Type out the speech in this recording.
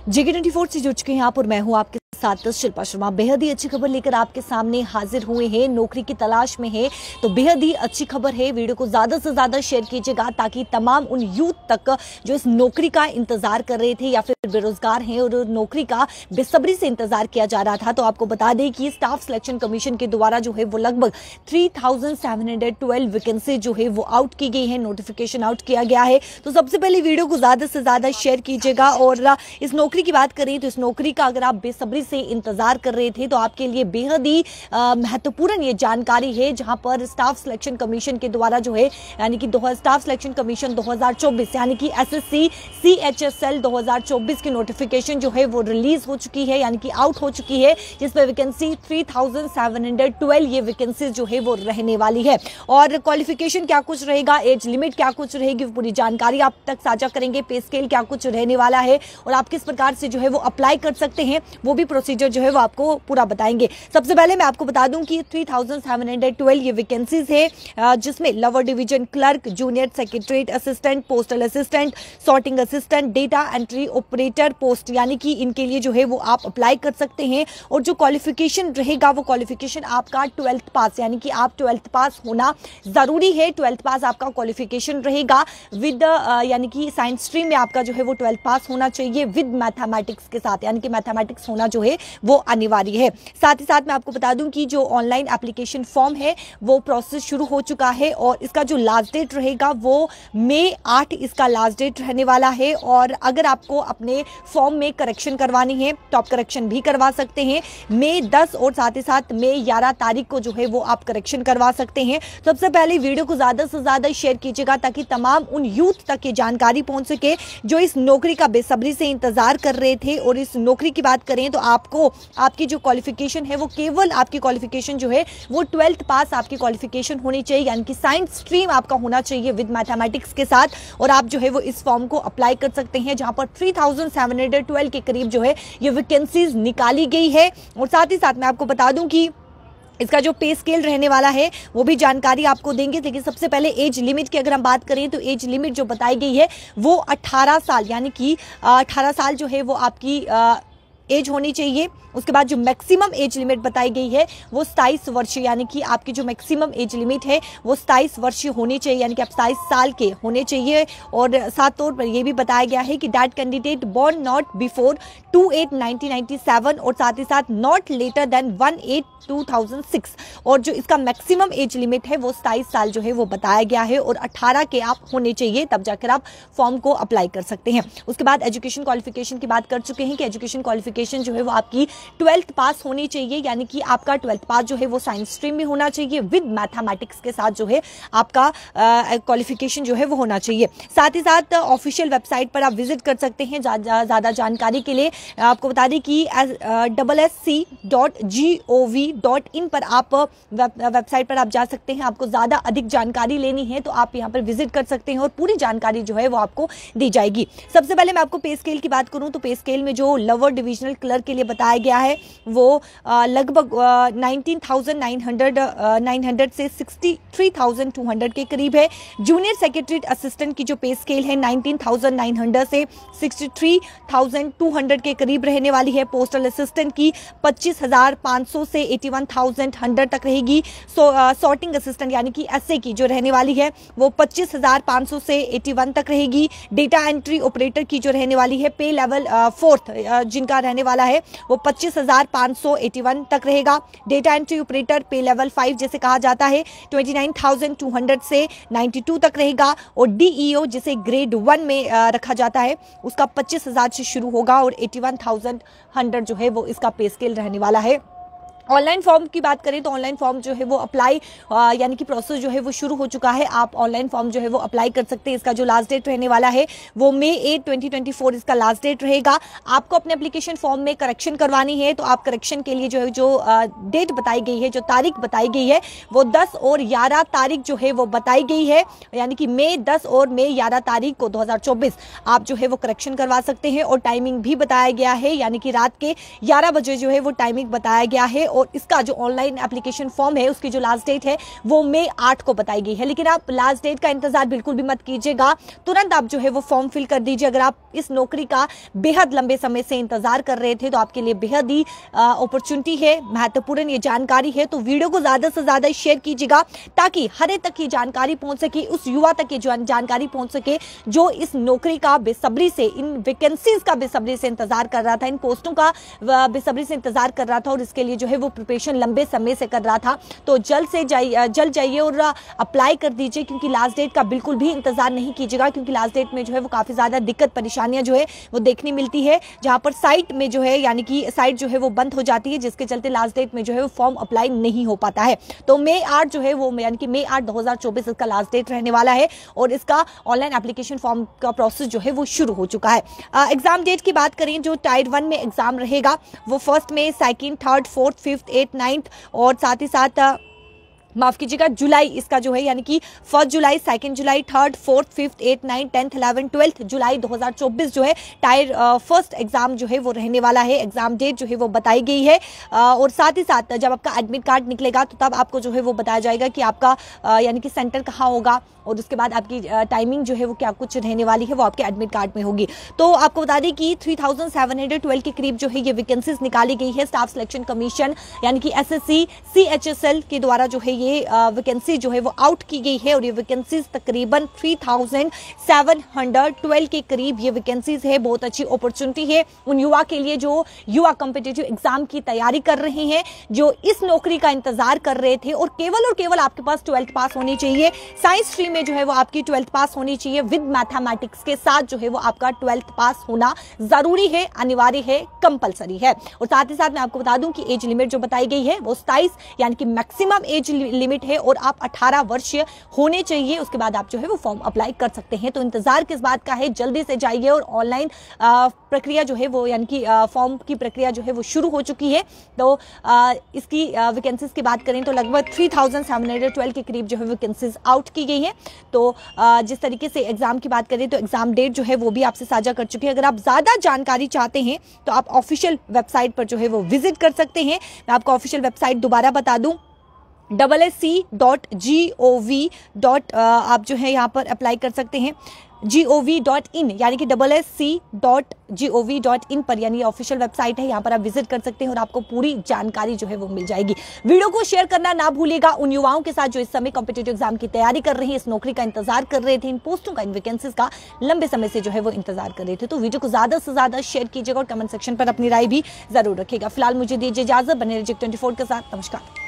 JK24 से जुड़ चुके हैं आप और मैं हूं आपके साथ शिल्पा शर्मा। बेहद ही अच्छी खबर लेकर आपके सामने हाजिर हुए हैं। नौकरी की तलाश में है तो बेहद ही अच्छी खबर है। वीडियो को ज्यादा से ज्यादा शेयर कीजिएगा ताकि तमाम उन यूथ तक जो इस नौकरी का इंतजार कर रहे थे या फिर बेरोजगार हैं और नौकरी का बेसब्री से इंतजार किया जा रहा था, तो आपको बता दें कि स्टाफ सिलेक्शन कमीशन के द्वारा जो है वो लगभग 3712 वैकेंसी जो है वो आउट की गई है, नोटिफिकेशन आउट किया गया है। तो सबसे पहले वीडियो को ज्यादा से ज्यादा शेयर कीजिएगा। और इस नौकरी की बात करें तो इस नौकरी का अगर आप बेसब्री से इंतजार कर रहे थे तो आपके लिए बेहद ही महत्वपूर्ण ये जानकारी है, जहां पर स्टाफ सिलेक्शन कमीशन के द्वारा जो है यानी कि स्टाफ सिलेक्शन कमीशन 2024 यानी कि SSC CHSL 2024 की नोटिफिकेशन जो है वो रिलीज हो चुकी है यानी कि आउट हो चुकी है, जिसमें वैकेंसी 3712 ये वैकेंसी जो है वो रहने वाली है। और क्वालिफिकेशन क्या कुछ रहेगा, एज लिमिट क्या कुछ रहेगी, पूरी जानकारी आप तक साझा करेंगे। पे स्केल क्या कुछ रहने वाला है और आप किस प्रकार से जो है वो अप्लाई कर सकते हैं, वो भी प्रोसीजर जो है वो आपको पूरा बताएंगे। सबसे पहले मैं आपको बता दूं कि 3712 ये वैकेंसीज है, जिसमें lower division clerk, junior secretariat assistant, postal assistant, sorting assistant, data entry operator post यानी कि इनके लिए जो है वो आप अप्लाई कर सकते हैं। और जो क्वालिफिकेशन रहेगा वो क्वालिफिकेशन आपका 12th पास यानी कि आप 12th पास होना जरूरी है। 12th पास आपका क्वालिफिकेशन रहेगा विद यानी कि साइंस स्ट्रीम में आपका जो है वो 12th पास होना चाहिए विद मैथमेटिक्स के साथ, यानी कि मैथमेटिक्स होना जो है वो अनिवार्य है। साथ ही साथ मैं आपको बता दूं कि जो ऑनलाइन एप्लीकेशन फॉर्म है वो प्रोसेस शुरू हो चुका है और इसका जो लास्ट डेट रहेगा वो मई 8 इसका लास्ट डेट रहने वाला है। और अगर आपको अपने फॉर्म में करेक्शन करवानी है तो आप करेक्शन भी करवा सकते हैं मई 10 और साथ ही साथ मई 11 तारीख को जो है वो आप करेक्शन करवा सकते हैं। सबसे पहले वीडियो को ज्यादा से ज्यादा शेयर कीजिएगा ताकि तमाम उन यूथ तक ये जानकारी पहुंच सके जो इस नौकरी का बेसब्री से इंतजार कर रहे थे। और इस नौकरी की बात करें तो आपको आपकी जो क्वालिफिकेशन है वो केवल आपकी क्वालिफिकेशन जो है वो 12th पास आपकी क्वालिफिकेशन होनी चाहिए, यानी कि साइंस स्ट्रीम आपका होना चाहिए विद मैथमेटिक्स के साथ। और आप जो है वो इस फॉर्म को अप्लाई कर सकते हैं, जहां पर 3712 के करीब जो है ये वैकेंसीज निकाली गई है। और साथ ही साथ मैं आपको बता दूं कि इसका जो पे स्केल रहने वाला है वो भी जानकारी आपको देंगे। लेकिन सबसे पहले एज लिमिट की अगर हम बात करें तो एज लिमिट जो बताई गई है वो 18 साल यानी कि 18 साल जो है वो आपकी एज होनी चाहिए। उसके बाद जो मैक्सिमम एज लिमिट बताई गई है वो 27 वर्ष यानी कि आपकी जो मैक्सिमम एज लिमिट है वो 27 वर्ष होनी चाहिए, यानी कि आप 27 साल के होने चाहिए। और साथ तौर पर यह भी बताया गया है कि that candidate born not before 28/1997 और साथ ही साथ नॉट लेटर देन 1/8/2006। और जो इसका मैक्सिमम एज लिमिट है वो 27 साल जो है वो बताया गया है और 18 के आप होने चाहिए, तब जाकर आप फॉर्म को अप्लाई कर सकते हैं। उसके बाद एजुकेशन क्वालिफिकेशन की बात कर चुके हैं कि एजुकेशन क्वालिफिकेशन जो है वो आपकी 12th पास होनी चाहिए, यानी कि आपका 12th पास जो है वो साइंस स्ट्रीम में होना चाहिए विद मैथमेटिक्स के साथ जो है आपका क्वालिफिकेशन जो है वो होना चाहिए। साथ ही साथ ऑफिशियल वेबसाइट पर आप विजिट कर सकते हैं। ज्यादा जानकारी के लिए आपको बता दें कि ssc.gov.in पर आप वेबसाइट पर आप जा सकते हैं। आपको ज्यादा अधिक जानकारी लेनी है तो आप यहाँ पर विजिट कर सकते हैं और पूरी जानकारी जो है वो आपको दी जाएगी। सबसे पहले मैं आपको पे स्केल की बात करूं तो पे स्केल में जो लोअर डिविजनल क्लर्क के लिए बताया गया है वो लगभग 19,900 से 63,200 के करीब है। जूनियर सेक्रेटरीट असिस्टेंट की जो पे स्केल है 19,900 से 63,200 के करीब रहने वाली है। पोस्टल असिस्टेंट की 25,500 से 81,100 तक रहेगी। सॉर्टिंग असिस्टेंट यानी कि एसए की जो रहने वाली है वो 25,500 से 81 तक रहेगी। डेटा एंट्री ऑपरेटर की जो रहने वाली है पे लेवल 4th जिनका रहने वाला है वो 25,581 तक रहेगा। Data entry operator pay level 5 जैसे कहा जाता है 29,200 से 92 तक रहेगा। और डीईओ जिसे ग्रेड 1 में रखा जाता है उसका 25,000 से शुरू होगा और 81,100 जो है वो इसका पे स्केल रहने वाला है। ऑनलाइन फॉर्म की बात करें तो ऑनलाइन फॉर्म जो है वो अप्लाई यानी कि प्रोसेस जो है वो शुरू हो चुका है। आप ऑनलाइन फॉर्म जो है वो अप्लाई कर सकते हैं। इसका जो लास्ट डेट रहने वाला है वो मई 8, 2024 इसका लास्ट डेट रहेगा। आपको अपने एप्लीकेशन फॉर्म में करेक्शन करवानी है तो आप करेक्शन के लिए जो है जो डेट बताई गई है, जो तारीख बताई गई है वो 10 और 11 तारीख जो है वो बताई गई है, यानी कि मई 10 और मई 11 तारीख को 2024 आप जो है वो करेक्शन करवा सकते हैं। और टाइमिंग भी बताया गया है, यानी कि रात के 11 बजे जो है वो टाइमिंग बताया गया है। और इसका जो ऑनलाइन एप्लीकेशन फॉर्म है उसकी जो लास्ट डेट है वो मई 8 को बताई गई है। लेकिन आप लास्ट डेट का इंतजार बिल्कुल भी मत कीजिएगा, तुरंत आप जो है वो फॉर्म फिल कर दीजिए। अगर आप इस नौकरी का बेहद लंबे समय से इंतजार कर रहे थे तो आपके लिए बेहद ही अपॉर्चुनिटी है, महत्वपूर्ण ये जानकारी है। तो वीडियो को ज्यादा से ज्यादा शेयर कीजिएगा ताकि हर एक तक ये जानकारी पहुंच सके, उस युवा तक ये जानकारी पहुंच सके जो इस नौकरी का बेसब्री से, इन वैकेंसीज का बेसब्री से इंतजार कर रहा था, इन पोस्टों का बेसब्री से इंतजार कर रहा था और इसके लिए जो है वो प्रिपरेशन लंबे समय से कर रहा था। तो जल्द जाइए और अप्लाई कर दीजिए, क्योंकि लास्ट डेट का बिल्कुल भी इंतजार नहीं कीजिएगा, क्योंकि लास्ट डेट में जो है वो काफी ज्यादा दिक्कत परेशानियां जो है वो देखने मिलती है, जहां पर साइट में जो है यानी कि साइट जो है वो बंद हो जाती है, जिसके चलते लास्ट डेट में जो है वो फॉर्म अप्लाई नहीं हो पाता है। तो मई 8 जो है वो यानी कि मई 8 2024 इसका लास्ट डेट रहने वाला है और इसका ऑनलाइन एप्लीकेशन फॉर्म का प्रोसेस जो है वो शुरू हो चुका है। एग्जाम डेट की बात करें, जो टायर 1 में एग्जाम रहेगा वो 1 मई, 2, 3, 4, 5, 8, 9 और साथ ही साथ माफ कीजिएगा जुलाई इसका जो है यानी कि 1 जुलाई, 2 जुलाई, 3, 4, 5, 8, 9, 10, 11, 12 जुलाई 2024 जो है टायर 1 एग्जाम जो है वो रहने वाला है। एग्जाम डेट जो है वो बताई गई है और साथ ही साथ जब आपका एडमिट कार्ड निकलेगा तो तब आपको जो है वो बताया जाएगा कि आपका यानी कि सेंटर कहाँ होगा और उसके बाद आपकी टाइमिंग जो है वो क्या कुछ रहने वाली है वो आपके एडमिट कार्ड में होगी। तो आपको बता दें कि 3712 के करीब जो है ये वैकेंसीज निकाली गई है। स्टाफ सिलेक्शन कमीशन यानी कि SSC CHSL के द्वारा जो है ये वैकेंसी जो है वो आउट की गई है और ये वैकेंसीज तकरीबन 3712 के करीब ये वैकेंसीज है। बहुत अच्छी अपॉर्चुनिटी है उन युवा के लिए जो युवा कॉम्पिटिटिव एग्जाम की तैयारी कर रहे हैं, जो इस नौकरी का इंतजार कर रहे थे और केवल आपके पास 12th पास होनी चाहिए। साइंस स्ट्रीम में जो है वो आपकी 12th पास होनी चाहिए, विद मैथमेटिक्स के साथ जो है वो आपका 12th पास होना जरूरी है, अनिवार्य है, कंपलसरी है। और साथ ही साथ मैं आपको बता दूं कि एज लिमिट जो बताई गई है वो 27 यानी कि मैक्सिमम एज लिमिट है और आप 18 वर्ष होने चाहिए, उसके बाद आप जो है वो फॉर्म अप्लाई कर सकते हैं। तो इंतजार किस बात का है, जल्दी से जाइए और ऑनलाइन प्रक्रिया जो है वो यानी कि फॉर्म की प्रक्रिया जो है वो शुरू हो चुकी है। तो इसकी वैकेंसीज की बात करें तो लगभग 3712 के करीब जो है वैकेंसीज आउट की गई है। तो जिस तरीके से एग्जाम की बात करें तो एग्जाम डेट जो है वो भी आपसे साझा कर चुकी है। अगर आप ज्यादा जानकारी चाहते हैं तो आप ऑफिशियल वेबसाइट पर जो है वो विजिट कर सकते हैं। मैं आपको ऑफिशियल वेबसाइट दोबारा बता दूं, SSC.gov. आप जो है यहाँ पर अप्लाई कर सकते हैं gov.in यानी कि SSC.gov.in पर, यानी ऑफिशियल वेबसाइट है, यहाँ पर आप विजिट कर सकते हैं और आपको पूरी जानकारी जो है वो मिल जाएगी। वीडियो को शेयर करना ना भूलिएगा उन युवाओं के साथ जो इस समय कॉम्पिटिटिव एग्जाम की तैयारी कर रहे हैं, इस नौकरी का इंतजार कर रहे थे, इन पोस्टों का, इन वैकेंसीज का लंबे समय से जो है वो इंतजार कर रहे थे। तो वीडियो को ज्यादा से ज्यादा शेयर कीजिएगा और कमेंट सेक्शन पर अपनी राय भी जरूर रखिएगा। फिलहाल मुझे दीजिए इजाजत, बने रहिए 24 के साथ। नमस्कार।